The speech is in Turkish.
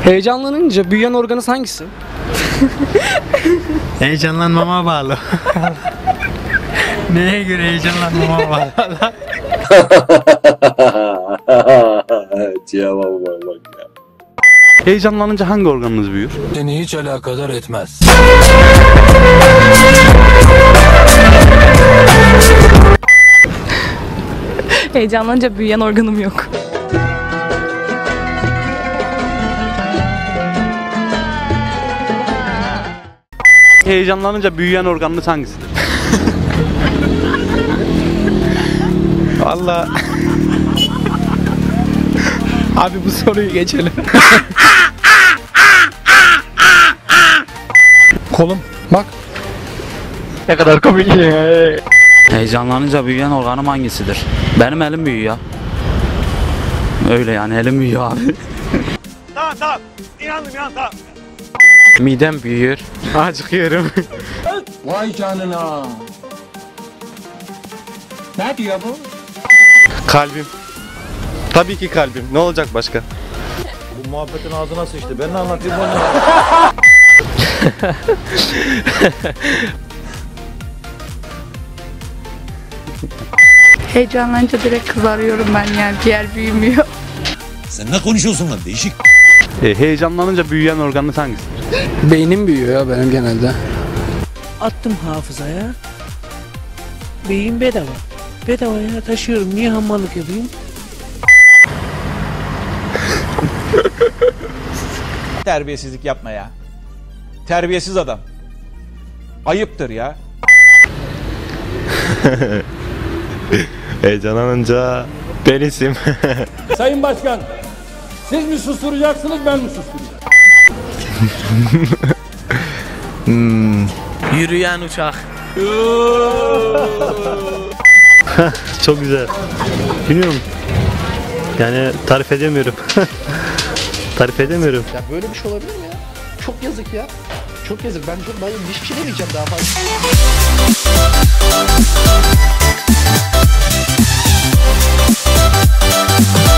Heyecanlanınca büyüyen organınız hangisi? Heyecanlanmama bağlı. Neye göre heyecanlanmama bağlı? Cevabı bak ya. Heyecanlanınca hangi organınız büyür? Seni hiç alakadar etmez. Heyecanlanınca büyüyen organım yok. Heyecanlanınca büyüyen organınız hangisidir? Vallahi. Abi bu soruyu geçelim. Kolum. Bak. Ne kadar komik. Heyecanlanınca büyüyen organım hangisidir? Benim elim büyüyor. Öyle yani elim büyüyor abi. Tamam. İnandım tamam. Midem büyüyor. Acıkıyorum. Vay canına. Ne diyor bu? Kalbim. Tabii ki kalbim. Ne olacak başka? Bu muhabbetin ağzına sıçtı. Ben ne anlatayım bunu? Heyecanlanınca direkt kızarıyorum ben yani. Ciğer büyümüyor. Sen ne konuşuyorsun lan değişik? Heyecanlanınca büyüyen organınız hangisidir? Beynim büyüyor ya benim genelde. Attım hafızaya. Beyin bedava. Bedavaya taşıyorum. Niye hamallık yapayım? Terbiyesizlik yapma ya. Terbiyesiz adam. Ayıptır ya. Heyecanlanınca penisim. Sayın Başkan, siz mi susturacaksınız, ben mi susturacağım? Yürüyen uçak. Çok güzel. Bilmiyorum. Yani tarif edemiyorum. Tarif edemiyorum. Ya böyle bir şey olabilir mi ya? Çok yazık ya. Çok yazık. Ben hiçbir şey demeyeceğim daha fazla.